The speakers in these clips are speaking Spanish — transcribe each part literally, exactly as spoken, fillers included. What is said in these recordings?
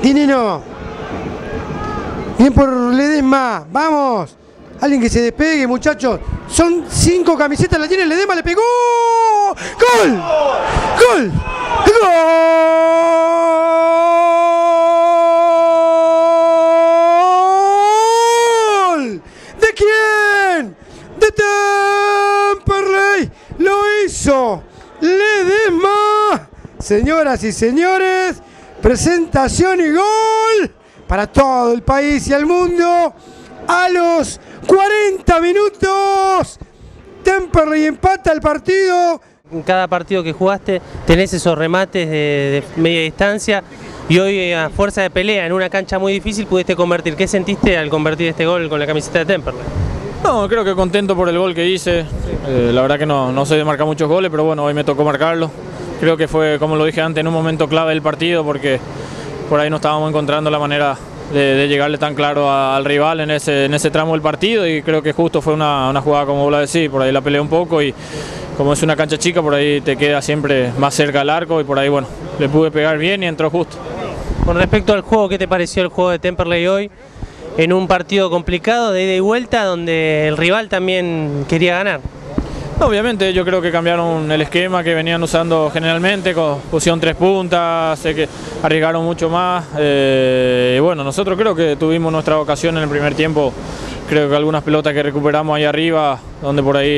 Dineno. Bien por Ledesma. Vamos. Alguien que se despegue, muchachos. Son cinco camisetas, la tiene Ledesma, le pegó. ¡Gol! ¡Gol! ¡Gol! ¿De quién? De Temperley. Lo hizo Ledesma. Señoras y señores, presentación y gol para todo el país y el mundo. A los cuarenta minutos, Temperley empata el partido. En cada partido que jugaste tenés esos remates de, de media distancia y hoy a fuerza de pelea en una cancha muy difícil pudiste convertir. ¿Qué sentiste al convertir este gol con la camiseta de Temperley? No, creo que contento por el gol que hice. Eh, la verdad que no, no soy de marcar muchos goles, pero bueno, hoy me tocó marcarlo. Creo que fue, como lo dije antes, en un momento clave del partido porque por ahí no estábamos encontrando la manera De, de llegarle tan claro a, al rival en ese, en ese tramo del partido, y creo que justo fue una, una jugada como vos la decís, por ahí la peleé un poco y como es una cancha chica por ahí te queda siempre más cerca al arco y por ahí bueno, le pude pegar bien y entró justo. Con respecto al juego, ¿qué te pareció el juego de Temperley hoy en un partido complicado de ida y vuelta donde el rival también quería ganar? Obviamente yo creo que cambiaron el esquema que venían usando generalmente, pusieron tres puntas, sé que arriesgaron mucho más, eh, y bueno, nosotros creo que tuvimos nuestra ocasión en el primer tiempo, creo que algunas pelotas que recuperamos ahí arriba, donde por ahí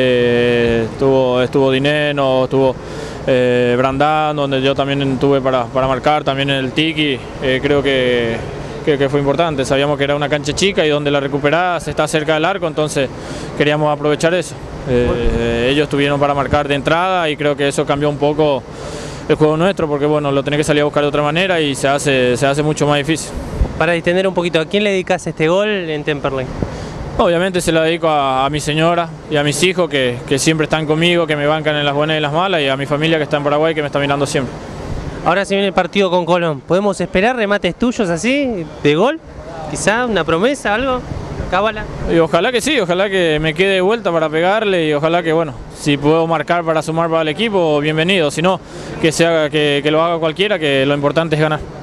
eh, estuvo, estuvo Dineno, estuvo eh, Brandán, donde yo también tuve para, para marcar, también el Tiki, eh, creo que... Que, que fue importante, sabíamos que era una cancha chica y donde la recuperás está cerca del arco, entonces queríamos aprovechar eso. Eh, ellos tuvieron para marcar de entrada y creo que eso cambió un poco el juego nuestro porque bueno, lo tenés que salir a buscar de otra manera y se hace, se hace mucho más difícil. Para distender un poquito, ¿a quién le dedicas este gol en Temperley? Obviamente se lo dedico a, a mi señora y a mis hijos que, que siempre están conmigo, que me bancan en las buenas y en las malas, y a mi familia que está en Paraguay que me está mirando siempre. Ahora se viene el partido con Colón. ¿Podemos esperar remates tuyos así, de gol? ¿Quizá una promesa, algo? ¿Cábala? Y ojalá que sí, ojalá que me quede de vuelta para pegarle y ojalá que, bueno, si puedo marcar para sumar para el equipo, bienvenido. Si no, que, se haga, que, que lo haga cualquiera, que lo importante es ganar.